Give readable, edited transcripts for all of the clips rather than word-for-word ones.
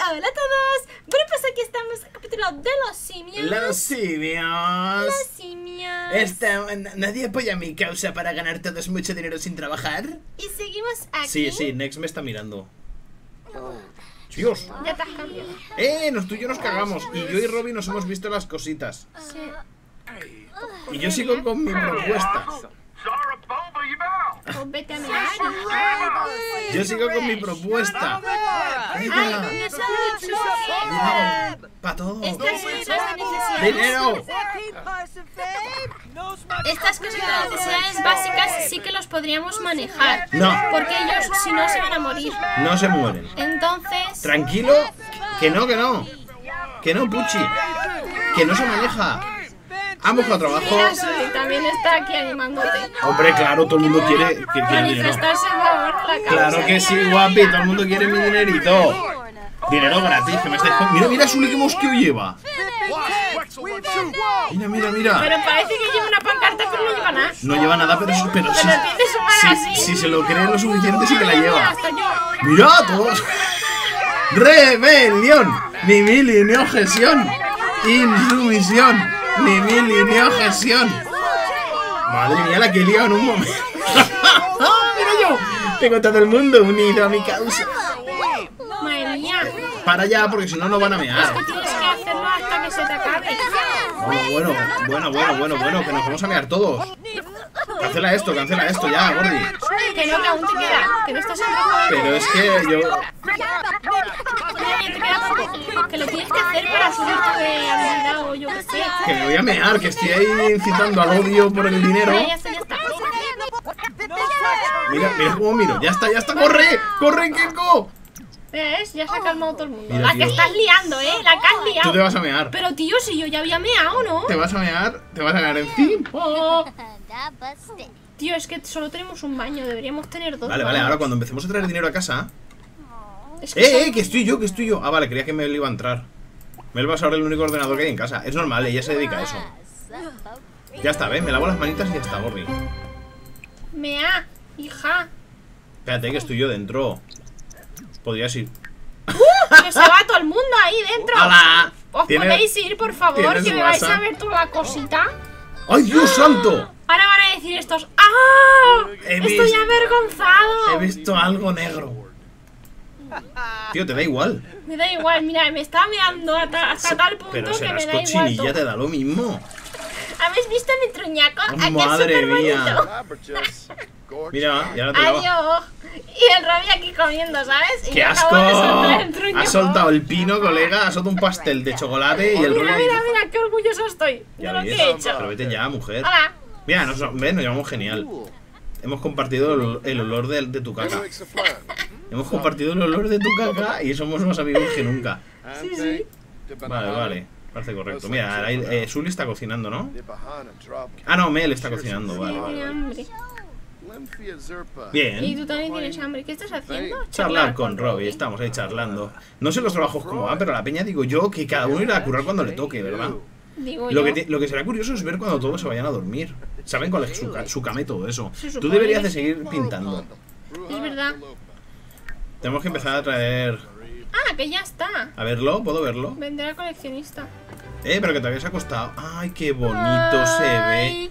Hola a todos. Bueno, pues aquí estamos en el capítulo de los simios. Los simios. Los simios. Nadie apoya mi causa para ganar todos mucho dinero sin trabajar. Y seguimos aquí. Sí, Nex me está mirando. Dios. Ya te has cambiado. Tú y yo nos cagamos. Y yo y Robby nos hemos visto las cositas. Sí. Y yo sigo con mi propuesta. Pues vete a mirar. Yo sigo con mi propuesta. Ay, no se ha dicho. Para todo. Estas cosas de necesidades. ¡Dinero! Estas cosas de necesidades básicas sí que los podríamos manejar. No. Porque ellos, si no, se van a morir. No se mueren. Entonces. Tranquilo. Que no. Que no, Puchi. Que no se maneja. Ambos a trabajo. Mira, Sully también está aquí animándote. Hombre, claro, todo el mundo quiere dinero. Manifestarse a favor de la causa. Claro que sí, guapi, todo el mundo quiere mi dinerito. Dinero gratis, que me estáis... Mira, Sully, qué mosqueo lleva. Mira. Pero parece que lleva una pancarta, pero no lleva nada. No lleva nada, pero tiene su mano así. si se lo cree lo suficiente, sí que la lleva. Hasta yo. Mira, todos. Rebelión. Ni mili, ni objeción. Insumisión. Ni mili, ni objeción. Madre mía, la que he liado en un momento. Mira yo. Tengo todo el mundo unido a mi causa. Madre mía. Para allá, porque si no, no van a mear. Es que tienes que hacerlo hasta que se te acabe. Bueno, que nos vamos a mear todos. Cancela esto ya, Gordi. Que no, que aún te queda. Que no estás en rojo. Pero es que yo... Te queda poco. Que lo tienes que hacer para subirte de habilidad o yo qué sé. Que me voy a mear, que estoy ahí incitando al odio por el dinero. Ya está. Mira cómo miro. Ya está. ¡Corre, Keko! ¿Ves? Ya se ha calmado todo el mundo. Mira, La tío. que estás liando, la que has liado. Tú te vas a mear. Pero tío, si yo ya había meado, ¿no? Te vas a mear encima. Oh. Tío, es que solo tenemos un baño, deberíamos tener dos. Vale, baños. ahora cuando empecemos a traer dinero a casa. Es que Que estoy yo. Ah, vale, creía que Mel iba a entrar. Mel va a ser el único ordenador que hay en casa. Es normal, ella se dedica a eso. Ya está, ¿ves? Me lavo las manitas y ya está, Gorri. Mea, hija. Espérate, que estoy yo dentro. Podrías ir. Que se va todo el mundo ahí dentro. ¡Hala! ¿Os podéis ir, por favor? ¿tienes Que me vais WhatsApp? a ver toda la cosita. ¡Ay, Dios santo! Ahora van a decir estos. ¡Ah! Estoy He avergonzado. visto algo negro. Tío, te da igual. Me da igual, mira, me está meando hasta tal punto Pero que serás me da igual cochinilla, todo. te da lo mismo. ¿Habéis visto mi truñaco? Oh, Aquí es madre súper mía. bonito. Mira, y ahora te lavo. Adiós. Y el Robby aquí comiendo, ¿sabes? Y ¡Qué yo asco! acabo de soltar el truñaco. Has soltado el pino, colega. Has soltado un pastel de chocolate y el Mira, rollo. mira, qué orgulloso estoy de lo que he hecho. Pero vete ya, mujer. Hola. Mira, nos llevamos genial. Hemos compartido el olor de tu caca. Hemos compartido el olor de tu caca y somos más amigos que nunca. Sí. Vale. Parece correcto. Mira, ahí, Sully está cocinando, ¿no? Ah, no, Mel está cocinando. Vale. Tiene hambre. Y Bien. tú también tienes hambre. ¿Qué estás haciendo? Charlar con Robby. Estamos ahí charlando. No sé los trabajos cómo van, pero la peña digo yo que cada uno irá a currar cuando le toque, ¿verdad? Digo Lo yo. que será curioso es ver cuando todos se vayan a dormir. Saben cuál es su cama y todo eso. Se Tú supone deberías que de seguir pintando. Es verdad. Tenemos que empezar a traer... Ah, que ya está. A verlo, ¿puedo verlo? Vender a coleccionista. Pero que todavía se ha costado. Ay, qué bonito se ve. Ay,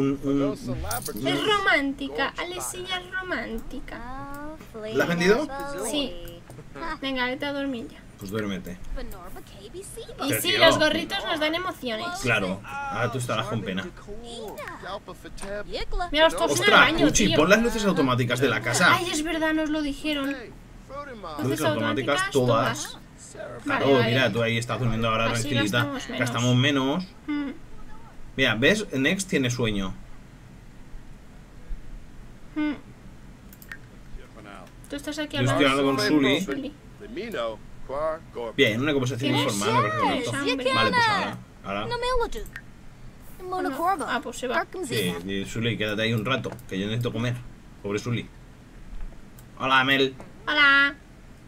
es romántica. Alesilla es romántica. ¿La has vendido? Sí. Venga, vete a dormir ya. Pues duérmete. Y Pero, sí, tío. los gorritos nos dan emociones. Claro. Ahora tú estarás con pena. Mira los tops en el ¡Ostras, baño, Puchi! tío. Pon las luces automáticas de la casa. Ay, es verdad, nos lo dijeron. Luces automáticas todas. Vale, Claro, vale. mira, tú ahí estás durmiendo ahora Así tranquilita. gastamos menos. Gastamos menos. Mm. Mira, ¿ves? Next tiene sueño. Mm. Tú estás aquí Yo estoy hablando hablando con Sully. Sully. Bien, una conversación ¿Tienes informal, me parece correcto. hambre? Vale, pues ahora. Ah, pues se va. Sí, y Sully, quédate ahí un rato, que yo necesito comer. Pobre Sully. Hola, Mel. Hola.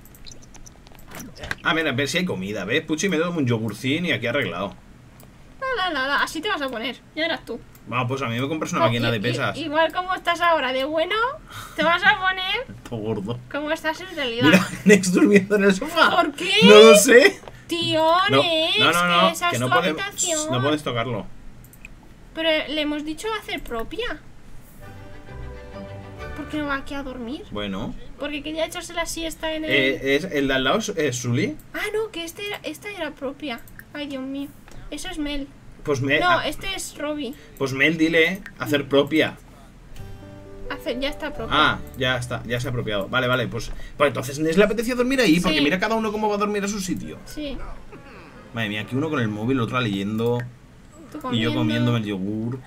Ah, mira, a ver si hay comida, ¿ves? Puchi me da un yogurcín y aquí arreglado. Así te vas a poner. Ya eras tú. Va, pues a mí me compras una máquina de pesas. Igual como estás ahora de bueno, te vas a poner... Todo gordo. Como estás en realidad. Mira, Nex durmiendo en el sofá. ¿Por qué? No lo sé. Tío, Nex, que esa es tu habitación. No puedes tocarlo. Pero le hemos dicho hacer propia. ¿Por qué no va aquí a dormir? Bueno. Porque quería echarse la siesta en el... ¿El de al lado es Sully? Ah, no, que esta era propia. Ay, Dios mío. Eso es Mel. Pues Mel... No, este es Robbie. Pues Mel, dile, hacer propia. Ya está propia. Ah, ya está, ya se ha apropiado. Vale, pues entonces Nes le apetecía dormir ahí, porque mira cada uno cómo va a dormir a su sitio. Sí. Madre mía, aquí uno con el móvil, otro leyendo. Y yo comiéndome el yogur.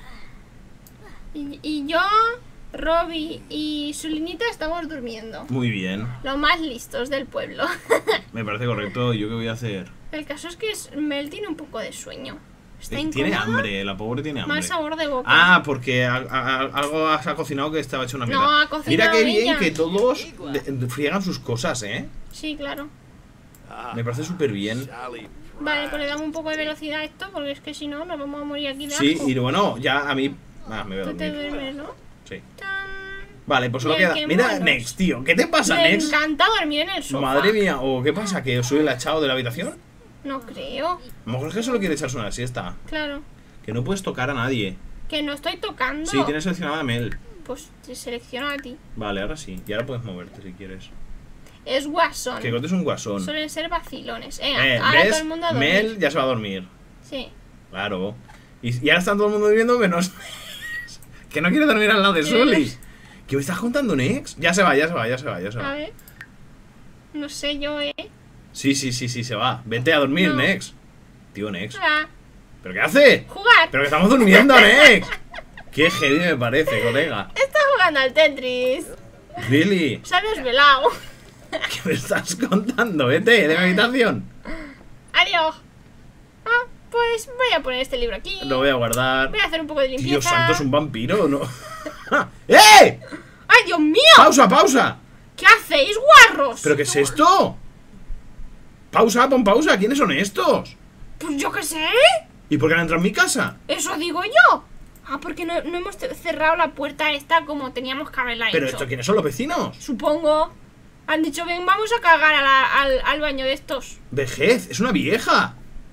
Y yo, Robbie y Sulinita estamos durmiendo. Muy bien. Los más listos del pueblo. Me parece correcto. ¿Y yo qué voy a hacer? El caso es que Mel tiene un poco de sueño. Tiene hambre, la pobre tiene hambre. Mal sabor de boca. Ah, porque algo se ha cocinado que estaba hecho una mierda. No, ha cocinado. Mira qué bien ella. que todos friegan sus cosas, ¿eh? Sí, claro. Me parece súper bien. Vale, pues le damos un poco de velocidad a esto, porque es que si no nos vamos a morir aquí de asco. Sí, y bueno, ya a mí... me voy a Tú te dormir. duermes, ¿no? Sí. ¡Tan! Vale, pues solo Bien, queda... qué Mira, monos. Nex, tío. ¿Qué te pasa, Me Nex? encanta dormir en el sofá. Madre mía, ¿o qué pasa? ¿Que soy el echado de la habitación? No creo. A lo mejor es que solo quiere echarse una siesta. Claro. Que no puedes tocar a nadie. Que no estoy tocando. Sí, tienes seleccionada a Mel. Pues te selecciono a ti. Vale, ahora sí. Y ahora puedes moverte si quieres. Es guasón. Que Cote es un guasón. Suelen ser vacilones. Ahora ¿ves? todo el mundo a dormir. Mel ya se va a dormir. Sí. Claro. Y ahora está todo el mundo durmiendo menos que no quiere dormir al lado de Sully. ¿Qué me estás contando, Nex? Ya se va. A ver. No sé yo, Sí, se va. Vete a dormir, No. Nex. Tío, Nex. Hola. ¿Pero qué hace? Jugar. Pero que estamos durmiendo, Nex. Qué heavy me parece, colega. Está jugando al Tetris. Really. Se ha desvelado. ¿Qué me estás contando? Vete de mi habitación. Adiós. Ah, pues voy a poner este libro aquí. Lo voy a guardar. Voy a hacer un poco de limpieza. Dios santo, ¿es un vampiro o no? ¡Eh! ¡Ay, Dios mío! ¡Pausa! ¿Qué hacéis, guarros? ¿Pero qué es esto? Pon pausa. ¿Quiénes son estos? Pues yo qué sé. ¿Y por qué han entrado en mi casa? Eso digo yo. Ah, porque no hemos cerrado la puerta esta como teníamos que haberla ¿Pero hecho. esto quiénes son los vecinos? Supongo. Han dicho, ven, vamos a cagar al baño de estos. Vejez, es una vieja.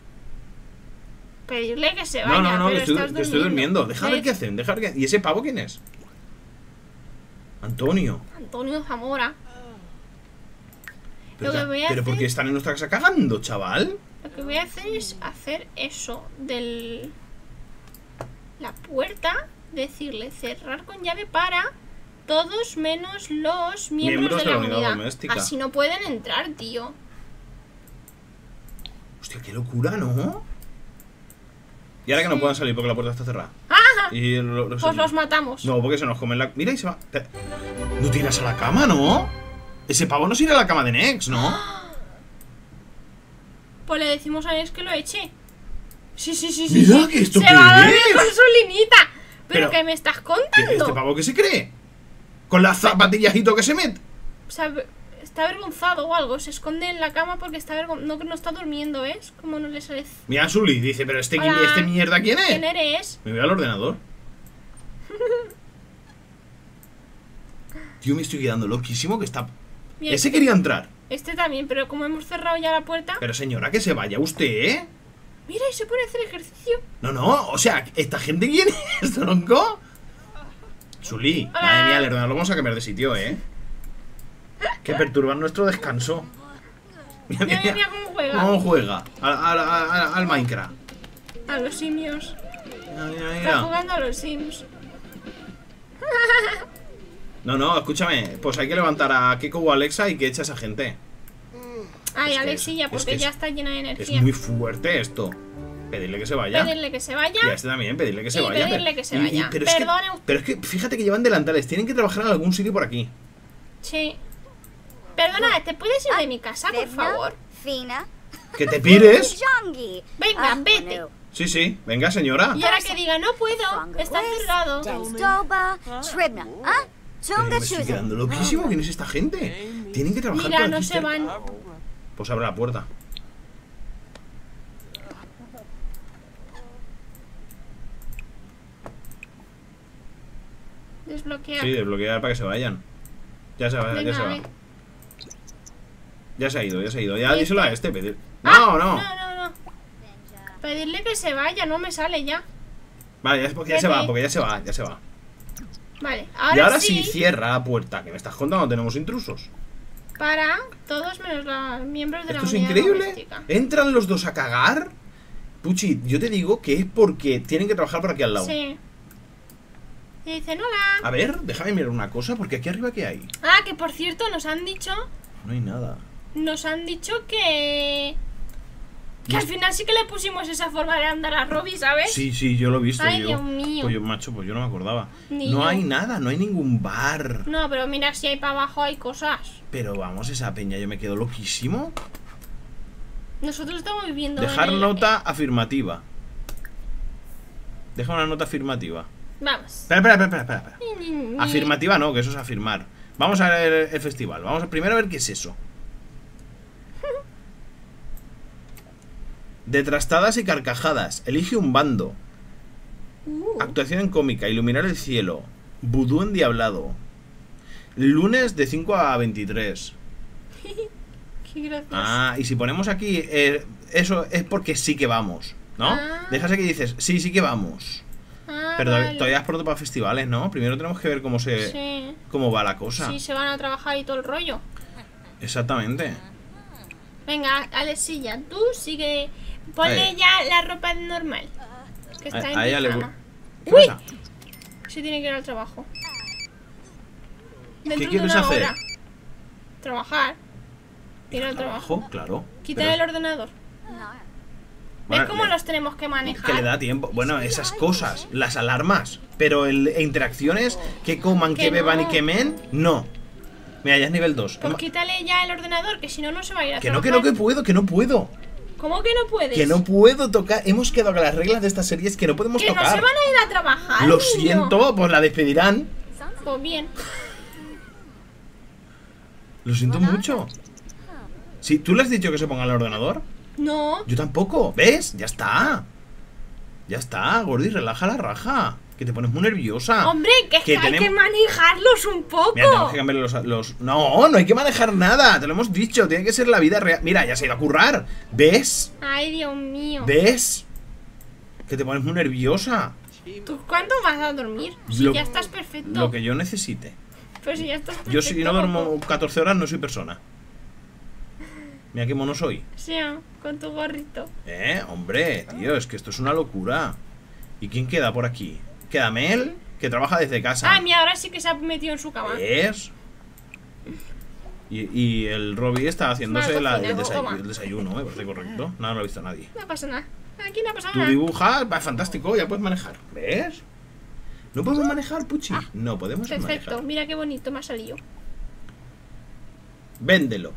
Pedirle que se vaya. No, pero que estoy durmiendo. Deja ver qué hacen, ¿Y ese pavo quién es? Antonio Zamora. Lo que voy a ¿Pero hacer, por qué están en nuestra casa cagando, chaval? Lo que voy a hacer es hacer eso del... La puerta, decirle cerrar con llave para todos menos los miembros de la unidad doméstica. Así no pueden entrar, tío. Hostia, qué locura, ¿no? Y ahora que no puedan salir porque la puerta está cerrada. ¡Ajá! Y Pues los matamos. No, porque se nos comen la... Mira y se va. No tiras a la cama, ¿no? Ese pavo no se irá a la cama de Nex, ¿no? Pues le decimos a Nex que lo eche. Sí. Mira, que esto se qué va a dormir es. con su linita. ¿Pero qué me estás contando? ¿Este pavo qué se cree? ¿Con las zapatillajito que se mete? O sea, está avergonzado o algo. Se esconde en la cama porque está no está durmiendo, ¿ves? Como no le sale... Mira, Sully dice, pero este Hola. mierda, ¿quién es? ¿Quién eres? Me voy al ordenador. Tío, me estoy quedando loquísimo que está... Bien. Ese quería entrar. Este también, pero como hemos cerrado ya la puerta... Pero señora, que se vaya usted, ¿eh? Mira, y se pone a hacer ejercicio. No, o sea, ¿esta gente quién es, tronco? Sully, madre mía, el ordenador lo vamos a cambiar de sitio, ¿eh? Que perturban nuestro descanso. Mira cómo juega. ¿Cómo juega? Al Minecraft. A los simios. Mira. Está jugando a los Sims. No, escúchame. Pues hay que levantar a Kiko o Alexa y que eche a esa gente. Ay, Es que Alexilla, porque ya está llena de Es energía. muy fuerte esto. Pedirle que se vaya. Pedirle que se vaya. Y a este también, pedirle que se Y vaya. pedirle que se vaya. Pero es Perdone usted. pero es que fíjate que llevan delantales. Tienen que trabajar en algún sitio por aquí. Sí. Perdona, ¿te puedes ir de mi casa, por favor? Fina. Que te pires. Venga, vete. Sí, venga, señora. Y ahora que diga, no puedo, está cerrado. Pero me estoy quedando loquísimo. ¿Quién es esta gente? Tienen que trabajar Mira, por no aquí. se van. Pues abre la puerta. Desbloquear. Sí, desbloquear para que se vayan. Ya se va, Venga, ya se a va. ver. Ya se ha ido, ya se ha ido. Ya díselo a este. Pedir. Ah, No. No. Pedirle que se vaya, no me sale ya. Vale, ya se va, porque ya se va. Vale, Y ahora sí cierra la puerta. Que me estás contando, tenemos intrusos. Para todos menos los miembros de Esto la es unidad increíble. doméstica. ¿Entran los dos a cagar? Puchi, yo te digo que es porque tienen que trabajar por aquí al lado. Sí. Y dicen hola. A ver, déjame mirar una cosa, porque aquí arriba ¿qué hay? Ah, que por cierto nos han dicho No hay nada. que al final sí que le pusimos esa forma de andar a Robbie, ¿sabes? Sí, yo lo he visto. Ay, yo. Dios mío. Pues yo, macho, pues yo no me acordaba. Ni No yo. hay nada, no hay ningún bar. No, pero mira, si hay para abajo hay cosas. Pero vamos, esa peña, yo me quedo loquísimo. Nosotros estamos viviendo Dejar en el- nota afirmativa. Deja una nota afirmativa. Vamos. Espera. Afirmativa no, que eso es afirmar. Vamos a ver el festival. Vamos a primero a ver qué es eso. De trastadas y carcajadas. Elige un bando. Actuación en cómica. Iluminar el cielo. Vudú endiablado. Lunes de 5 a 23. Qué gracioso. Ah, y si ponemos aquí eso es porque sí que vamos, ¿no? Ah. Dejas aquí y dices, sí que vamos. Ah, Pero vale. todavía es pronto para festivales, ¿no? Primero tenemos que ver Sí. cómo va la cosa. Sí, se van a trabajar y todo el rollo. Exactamente. Venga, Alexilla, tú sigue. Ponle Ahí. ya la ropa normal. Que está en A ella le pijama. ¿Qué ¡Uy! pasa? Se tiene que ir al trabajo. Dentro de quieres una hacer? hora. Trabajar. Ir al trabajo. Claro. Quitar Pero- el ordenador. Bueno, ¿Ves cómo los tenemos que manejar? que le da tiempo. Bueno, esas cosas, las alarmas. Pero interacciones, que coman, que Que beban y no. quemen, no. Mira, ya es nivel 2. Pues quítale ya el ordenador, que si no, no se va a ir a Que no trabajar. que no puedo. ¿Cómo que no puedes? Que no puedo tocar. Hemos quedado con las reglas de esta serie, es que no podemos Que no tocar. se van a ir a trabajar. Lo niño. siento, pues la despedirán. Pues bien. Lo siento mucho. Si tú le has dicho que se ponga el ordenador, No. yo tampoco. ¿Ves? Ya está. Ya está, Gordy, relaja la raja. Que te pones muy nerviosa. Hombre, que, es Que que hay tenemos- que manejarlos un poco. Mira, tenemos que cambiar los... No, no hay que manejar nada. Te lo hemos dicho. Tiene que ser la vida real. Mira, ya se ha ido a currar. ¿Ves? Ay, Dios mío. ¿Ves? Que te pones muy nerviosa. ¿Tú cuándo vas a dormir? Si Lo- ya estás perfecto. Lo que yo necesite. Pero si ya estás perfecto. Yo si no duermo 14 horas no soy persona. Mira qué mono soy. Sí, con tu gorrito. Hombre, tío, es que esto es una locura. ¿Y quién queda por aquí? Queda Mel, que trabaja desde casa. Ah, mira, ahora sí que se ha metido en su cama. ¿Ves? Y el Robbie está haciéndose Vale, el cocina, toma. desayuno, me parece correcto. Nada, no lo ha visto nadie. No pasa nada. Aquí no pasa Tú nada. dibujas, va fantástico, ya puedes manejar. ¿Ves? ¿No podemos manejar, Puchi? No podemos Perfecto, manejar. mira qué bonito me ha salido. Véndelo.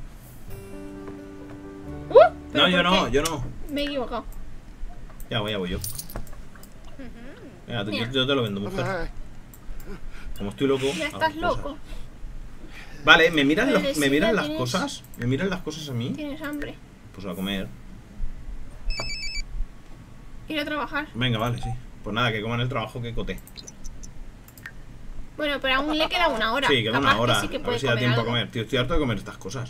¿Pero No, yo por no, qué? yo no. Me he equivocado. Ya voy yo. Venga, Mira. yo te lo vendo, mujer. Como estoy loco. Ya hago estás cosas. loco. Vale, ¿me miran, Pero si ¿me miran ya las tienes- cosas? ¿Me miran las cosas a mí? Tienes hambre. Pues a comer. Ir a trabajar. Venga, vale, sí. Pues nada, que coman el trabajo que coté. Bueno, pero aún le queda una hora. Sí, queda Capaz una que hora. sí que A puede ver si da comer tiempo a algo. comer. Tío, estoy harto de comer estas cosas.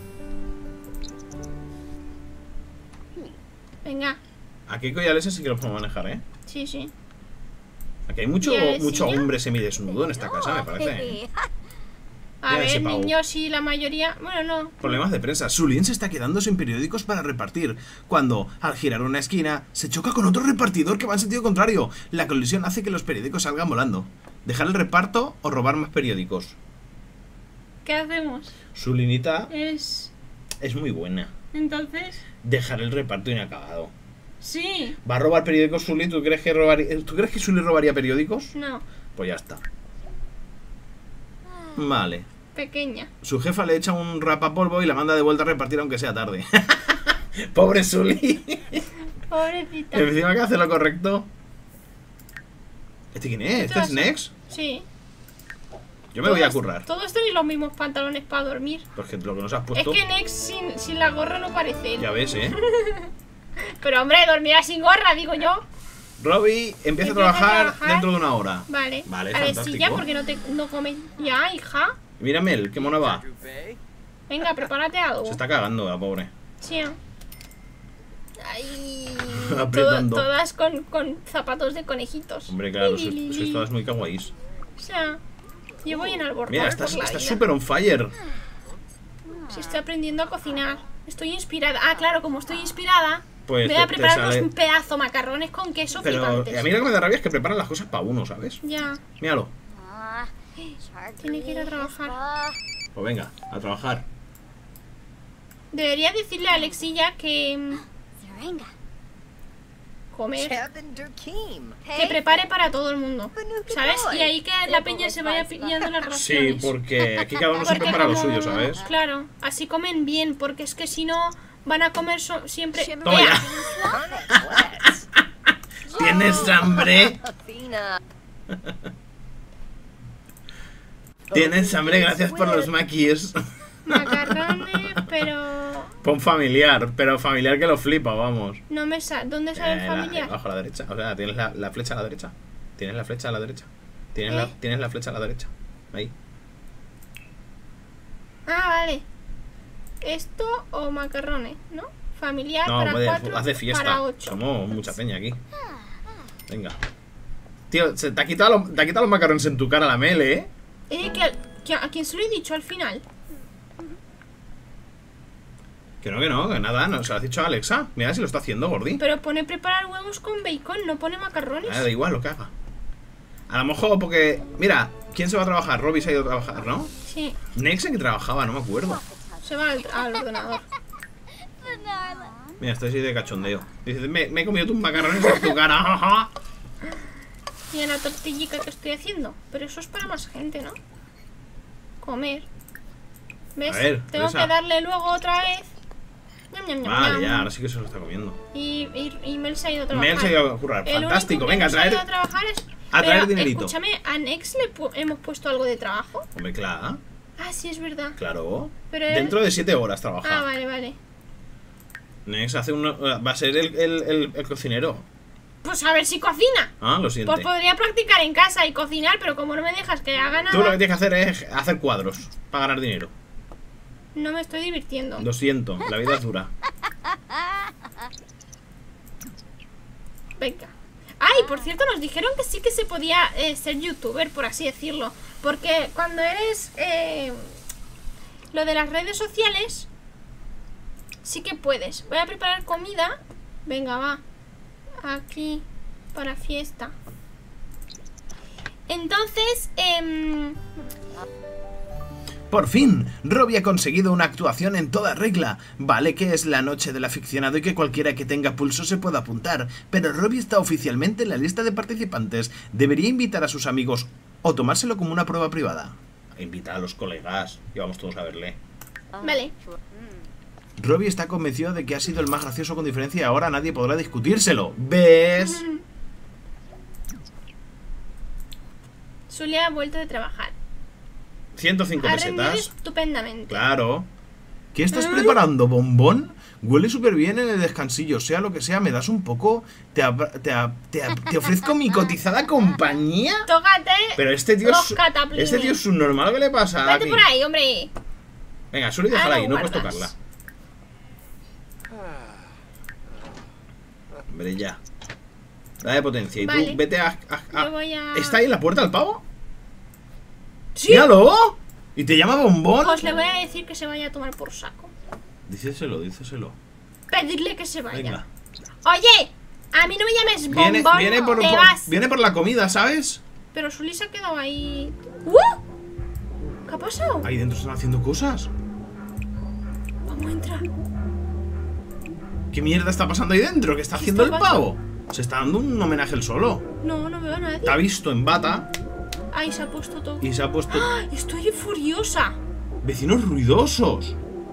Venga. Aquí Coyalesa sí que los puedo manejar, ¿eh? Sí, sí. Aquí hay mucho, ¿Y Alessia? mucho hombre semidesnudo en esta casa, me parece. A Mira ese ver, pavo. niños, sí, la mayoría. Bueno, no. Problemas de prensa. Sulin se está quedando sin periódicos para repartir, cuando, al girar una esquina, se choca con otro repartidor que va en sentido contrario. La colisión hace que los periódicos salgan volando. ¿Dejar el reparto o robar más periódicos? ¿Qué hacemos? Sulinita Es. es muy buena. Entonces. Dejar el reparto inacabado. Sí. ¿Va a robar periódicos Sully? ¿Tú crees que Sully robaría periódicos? No. Pues ya está. Vale. Pequeña. Su jefa le echa un rapapolvo y la manda de vuelta a repartir aunque sea tarde. Pobre Sully. Pobrecita. Encima que hace lo correcto. ¿Este quién es? ¿Este es Todos- Nex? Sí. Yo me voy a Todos- currar. Todos tenéis los mismos pantalones para dormir. Porque lo que nos has Es puesto. que Nex sin la gorra no parece él. Ya ves, ¿eh? Pero hombre, dormirá sin gorra, digo yo. Robbie empieza a trabajar dentro de una hora. Vale. Vale, A ver, fantástico. sí, ya, porque no comes ya, hija. Mira Mel, qué mona va. Venga, prepárate algo. Se está cagando la pobre. Sí. Ay, Apretando. todas con zapatos de conejitos. Hombre, claro, sois todas muy kawaiis. O sea, yo voy en albornoz. Mira, estás súper on fire. Sí, estoy aprendiendo a cocinar. Estoy inspirada. Ah, claro, como estoy inspirada, Pues me voy a te preparar sale. unos pedazos macarrones con queso Pero flipantes. a mí lo que me da rabia es que preparan las cosas para uno, ¿sabes? Ya, Míralo. tiene que ir a trabajar. Pues venga, a trabajar. Debería decirle a Alexilla que comer, que prepare para todo el mundo, ¿sabes? Y ahí que la peña se vaya pillando las raciones. Sí, porque aquí cada uno se Porque prepara lo como- suyo, ¿sabes? Claro, así comen bien, porque es que si no van a comer siempre. Toma ya. ¿Tienes hambre? ¿Tienes hambre? Gracias por los maquis. Macarrones, pero Pon familiar, pero familiar que lo flipa, vamos. no me sale. ¿Dónde sale el familiar? Abajo a la derecha. O sea, tienes la flecha a la derecha. Tienes la flecha a la derecha. Tienes la flecha a la derecha. Ahí. Ah, vale. Esto o macarrones, ¿no? Familiar No, para puede, 4, haz de fiesta. para 8. Somos mucha peña aquí. Venga. Tío, te ha quitado los macarrones en tu cara la Mele, ¿eh? ¿A quién se lo he dicho al final? Que nada, no se lo has dicho a Alexa. Mira si lo está haciendo, Gordi. Pero pone preparar huevos con bacon, no pone macarrones. Da igual lo que haga. A lo mejor porque... Mira, ¿quién se va a trabajar? Robbie se ha ido a trabajar, ¿no? Sí, Nex en que trabajaba, no me acuerdo. se va al ordenador. Mira, estoy así de cachondeo. Dice, me he comido tus macarrones en tu cara. jaja. Y en la tortillica que estoy haciendo. Pero eso es para más gente, ¿no? Comer. ¿Ves? A ver, Tengo Teresa. que darle luego otra vez. Ñam, ñam, ñam, Vale, ñam. ya, ahora sí que se lo está comiendo. Y Mel se ha ido a trabajar. Mel se ha ido a currar. El Fantástico, único que venga, a no se ha ido traer... a trabajar es... a traer Pero, dinerito. Escúchame, ¿a Nex hemos puesto algo de trabajo? Hombre, claro, Ah, sí, es verdad. claro. Pero él- Dentro de 7 horas trabaja. Ah, vale. Nex hace va a ser el cocinero. Pues a ver si cocina. Ah, lo siento. Pues podría practicar en casa y cocinar, pero como no me dejas que haga nada, Tú lo que tienes que hacer es hacer cuadros para ganar dinero. no me estoy divirtiendo. Lo siento, la vida es dura. Venga. Ay, por cierto, nos dijeron que sí que se podía ser youtuber, por así decirlo. Porque cuando eres lo de las redes sociales, sí que puedes. Voy a preparar comida. Venga, va. Aquí, para fiesta. Entonces, Por fin, Robbie ha conseguido una actuación en toda regla. Vale que es la noche del aficionado y que cualquiera que tenga pulso se pueda apuntar, pero Robbie está oficialmente en la lista de participantes. Debería invitar a sus amigos o tomárselo como una prueba privada. Invita a los colegas y vamos todos a verle. vale. Robbie está convencido de que ha sido el más gracioso con diferencia y ahora nadie podrá discutírselo. ¿Ves? Zulia ha vuelto de trabajar. 105 Ha rendido pesetas. estupendamente. Claro. ¿Qué estás preparando, bombón? Huele súper bien en el descansillo, sea lo que sea, me das un poco. Te ofrezco mi cotizada compañía. Tócate Pero este tío los es. cataplines. Este tío es un normal, ¿qué le pasa? Vete aquí? por ahí, hombre. Venga, solo déjala Ah, ahí, lo no puedes guardas. tocarla. Hombre, ya. Dale potencia. Y Vale. tú vete a. Yo voy a... ¿Está ahí en la puerta el pavo? ¡Sí! ¡Míralo! ¿Y te llama bombón? Pues le voy a decir que se vaya a tomar por saco. Díceselo, díceselo. Pedirle que se vaya. Venga. Oye, a mí no me llames bombón. Te vas. Viene por la comida, ¿sabes? Pero Sully se ha quedado ahí. ¿Qué ha pasado? Ahí dentro están haciendo cosas. Vamos a entrar. ¿Qué mierda está pasando ahí dentro? ¿Qué está haciendo el está pavo? Se está dando un homenaje él solo. No, no veo a nadie. Te ha visto en bata Ay, se ha puesto todo. y se ha puesto ¡Ay! Estoy furiosa. vecinos ruidosos.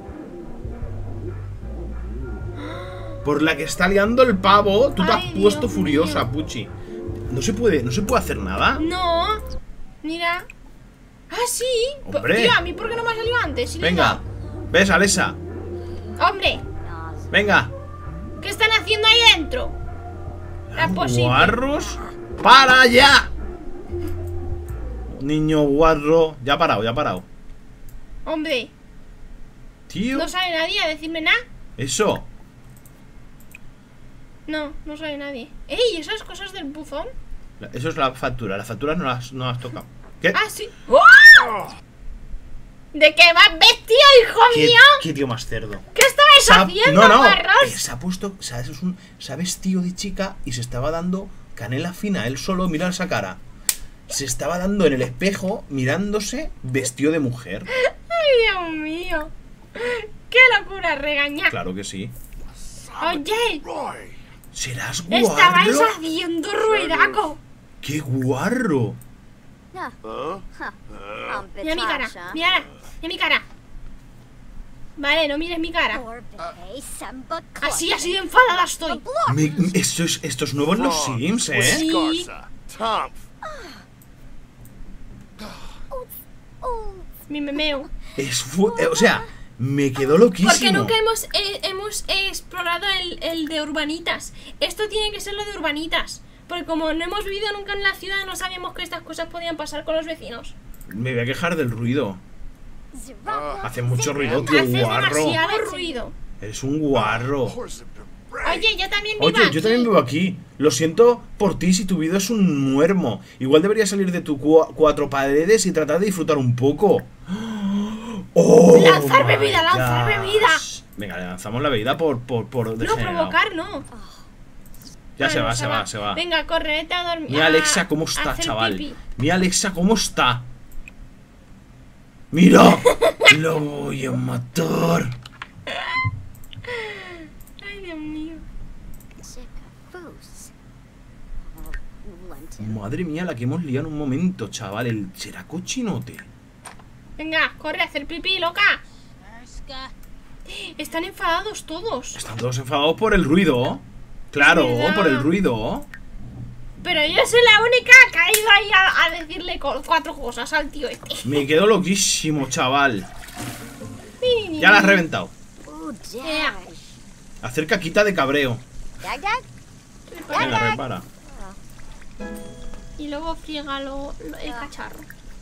Por la que está liando el pavo, tú te has Ay, puesto Dios furiosa, mío. Puchi. No se puede hacer nada. No. Mira. Ah, sí. Hombre. Tío, a mí ¿por qué no me ha salido antes? Sí le he Venga, ves, Alesa. dado. Hombre, Venga. ¿qué están haciendo ahí dentro? Era posible. Guarros. ¡Para allá! Niño guarro. Ya ha parado, ya ha parado. Hombre, Tío. no sale nadie a decirme nada. Eso. No, no sale nadie. ¡Ey! ¿Esas cosas del buzón? Eso es la factura. Las facturas no las tocado. ¿Qué? Ah, sí. ¡Oh! ¿De qué vas vestido, hijo mío? ¿Qué tío más cerdo? ¿Qué estabais haciendo, No. guarros? Se ha puesto. ¿Sabes? Se ha vestido de chica y se estaba dando canela fina. Él solo, mira esa cara. Se estaba dando en el espejo, mirándose, vestido de mujer. Ay, Dios mío. ¡Qué locura, regañar! Claro que sí. Oye, ¿Serás guarro? estabais haciendo ruidaco. ¡Qué guarro! Mira mi cara, mira mi cara. Vale, no mires mi cara. Así de enfadada estoy. Esto es nuevo en los Sims, ¿eh? Sí. Mi memeo. O sea, me quedó loquísimo. Porque nunca hemos explorado el de urbanitas. Esto tiene que ser lo de urbanitas. Porque como no hemos vivido nunca en la ciudad, no sabíamos que estas cosas podían pasar con los vecinos. Me voy a quejar del ruido. Hace mucho ruido, tío, Haces guarro. demasiado ruido. Eres un guarro. Oye, yo también vivo Oye, aquí. yo también vivo aquí. Lo siento por ti si tu vida es un muermo. Igual deberías salir de tu cuatro paredes y tratar de disfrutar un poco. ¡Oh! ¡Lanzar my bebida, lanzar gosh! bebida! Venga, le lanzamos la bebida por No, degenerado. provocar no. Ya se Bueno, va, se va. Venga, corre, vete a dormir. Mira Alexa cómo a está, hacer chaval. pipí. Mira Alexa cómo está. ¡Mira! ¡Lo voy a matar! Ay, Dios mío. Madre mía, la que hemos liado en un momento, chaval. ¿Será cochinote? Venga, corre a hacer pipí, loca. Están enfadados todos. Están todos enfadados por el ruido. Claro, Es verdad. por el ruido. Pero yo soy la única que ha ido ahí a decirle cuatro cosas al tío este. Me quedo loquísimo, chaval. Ya la has reventado. Hacer caquita de cabreo. Venga, repara. Y luego friega el cacharro.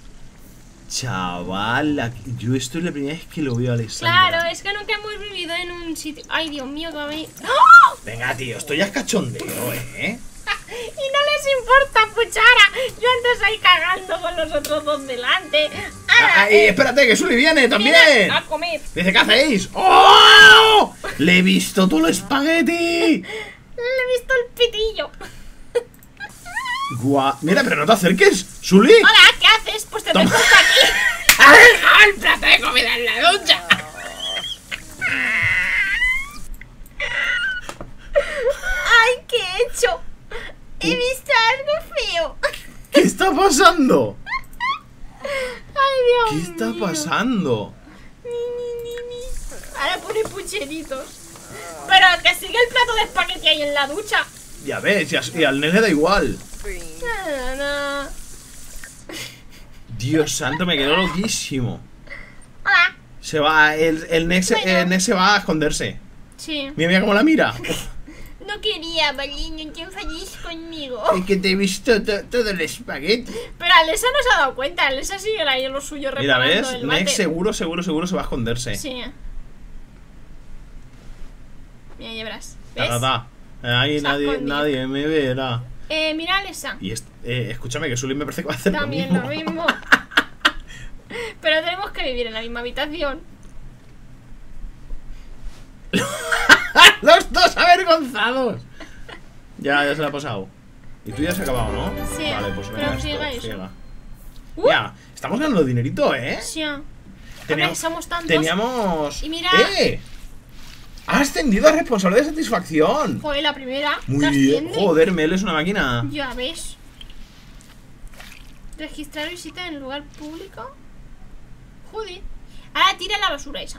Chaval, yo esto es la primera vez que lo veo a Alessandra. Claro, es que nunca hemos vivido en un sitio. Ay, Dios mío, que va a venir. ¡Oh! Venga, tío, esto ya es cachondeo, ¿eh? Y no les importa, puchara. Yo antes ahí cagando con los otros dos delante. ¡Ay, espérate, que Sully viene también! Mira, a comer. Dice, ¿qué hacéis? ¡Oh! ¡Le he visto todo el espagueti! Le he visto el pitillo. Mira, pero no te acerques, Sully. Hola, ¿qué haces? Pues te Toma. tengo aquí. ¡Ha dejado el plato de comida en la ducha! Ay, ¿qué he hecho? He visto algo feo. ¿Qué está pasando? Ay, ¿Qué Dios está mío. pasando? Ahora pone pucheritos. Pero que sigue el plato de espagueti ahí en la ducha. Ya ves, y al nene da igual. No. Dios santo, me quedo loquísimo. Hola. Se va, el Ned Bueno. se va a esconderse. Sí. Mira cómo la mira. No quería, Baliño, que enfadéis conmigo. Es que te he visto todo el espagueti. Pero Alessa no se ha dado cuenta. Alessa sigue ahí en lo suyo Mira, reparando ¿ves? el Ned bate. seguro se va a esconderse. Sí. Mira, ya verás. ¿Ves? Ta. Ahí Se ha escondido. nadie me verá. Mira, Alessa. Y escúchame, que Sully me parece que va a hacer También lo mismo. lo mismo. Pero tenemos que vivir en la misma habitación. ¡Los dos avergonzados! Ya se la ha pasado. Y tú ya has acabado, ¿no? Sí, Vale, pues pero venga, friega esto, eso. friega. Ya, estamos ganando dinerito, ¿eh? Sí. Teníamos- Somos tantos. Teníamos... Y mira- ¡Eh! ¡Ha ascendido a responsable de satisfacción! Joder, la primera. Muy ¿te bien. asciende? Joder, Mel es una máquina. Ya ves. Registrar visita en lugar público. Joder. Ahora tira la basura esa.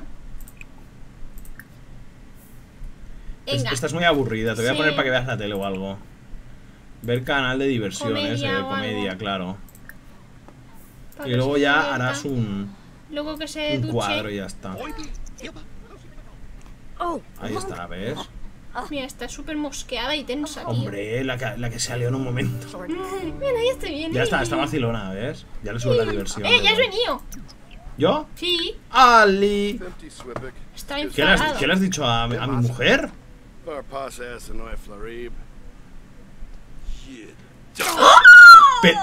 Venga. Estás muy aburrida, te voy a Sí. poner para que veas la tele o algo. Ver canal de diversiones, Comedia de o comedia, algo. claro. Para Y que luego se ya divierta. harás un Luego que se duche. cuadro y ya está. Oh, Ahí está, ¿ves? Mira, está súper mosqueada y tensa, tío. Hombre, la que salió en un momento. Mira, ya estoy bien. Ya está vacilona, ¿ves? Ya le sube la diversión. Ya has venido. ¿Yo? Sí, Ali. está ¿Qué enfadado. le has dicho a mi mujer? Pe-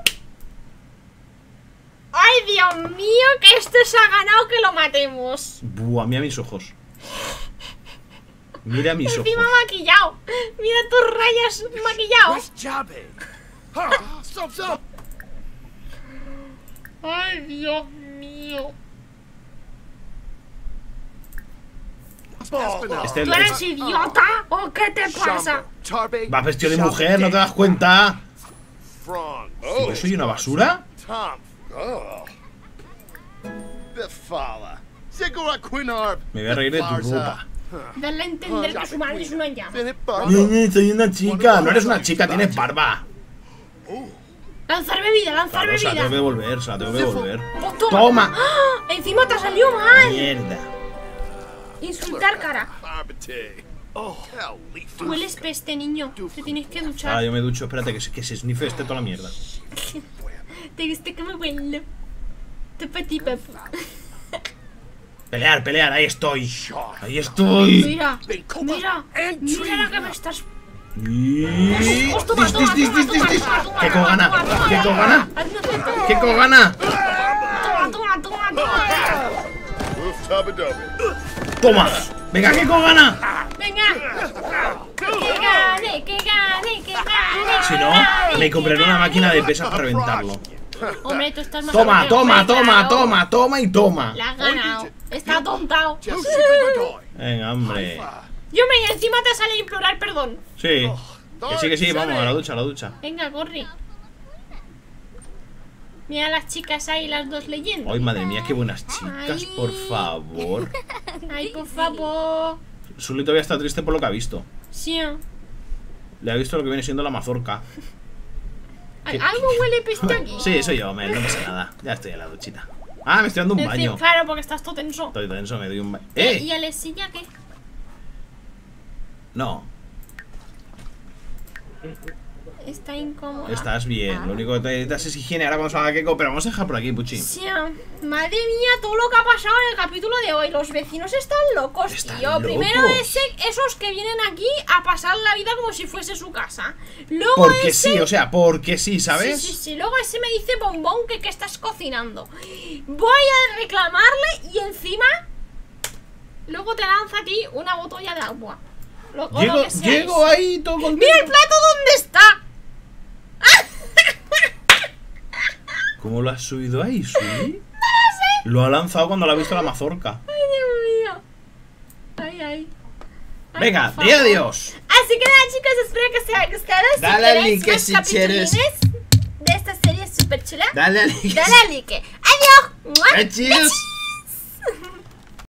¡Ay, Dios mío! Que este se ha ganado que lo matemos. Buah, mira mis ojos. Mira mis ojos. Encima maquillado. Mira tus rayas maquillado. ¡Ay, Dios mío! Este, ¿Tú eres idiota? ¿O qué te pasa? va vestido de mujer, ¿no te das cuenta? ¿Yo soy una basura? Me voy a reír de tu ropa. Darle a entender que su madre es una llama. Soy una chica. No eres una chica, tienes barba. Lanzar bebida, lanzar Claro, se la bebida. tengo que devolver, se la tengo que devolver. Pues ¡Toma! ¡Ah! Encima te ha salido mal. Mierda. Insultar, cara. Tú eres peste, niño. Te tienes que duchar. Ah, yo me ducho, espérate, que se sniffe toda la mierda. Te gusta que me huele. Te peti, pep. Pelear, ahí estoy. Ahí estoy. Mira, mira la que me estás. Dis, Toma, dis, toma, dis, toma, dis, dis, toma, dis. toma, toma, ¿Qué toma, cogana? toma, ¿Qué toma, cogana? hazme tonto. ¿Qué cogana? Toma. Toma. Venga, ¿qué cogana? Venga. Que gane, que gane, que gane. Si no, me compraré una máquina de pesas para reventarlo. Hombre, tú estás más Toma, fuerte, toma, hombre, toma, claro. toma, toma y toma. La has ganado. Está atontado. Venga, hombre. Yo me encima te sale a implorar perdón. Sí. Que sí, vamos, a la ducha, a la ducha. Venga, corre. Mira las chicas ahí, las dos leyendo. Ay, madre mía, qué buenas chicas, por favor. Ay, por favor. Sully todavía está triste por lo que ha visto. Sí. Le ha visto lo que viene siendo la mazorca. Ay, algo huele peste aquí. Sí, soy yo, no pasa nada. Ya estoy en la duchita. Ah, me estoy dando un baño. Claro, porque estás todo tenso. Estoy tenso, me doy un baño. ¿Y Alessilla qué? No, Está incómoda. estás bien. Lo único que te necesitas es higiene. Ahora vamos a la Keko, pero vamos a dejar por aquí, Puchi. Sí, madre mía, todo lo que ha pasado en el capítulo de hoy. Los vecinos están locos, Están tío. locos. Primero esos que vienen aquí a pasar la vida como si fuese su casa. Luego Porque ese... sí, o sea, porque sí, ¿sabes? Sí. Luego ese me dice bombón que estás cocinando. Voy a reclamarle y encima luego te lanza a ti una botella de agua. O lo que sea Llego eso. ahí todo contento. ¡Mira el plato dónde está! ¿Cómo lo has subido ahí, Sully? Lo ha lanzado cuando lo ha visto la mazorca. Ay, Dios mío. Ay, Venga, por di favor. adiós. Así que nada, chicos, espero que os haya gustado. Dale al queréis like más si capitulines quieres. de esta serie súper chula, Dale al like. dale al like. Adiós. ¡Mua! Adiós.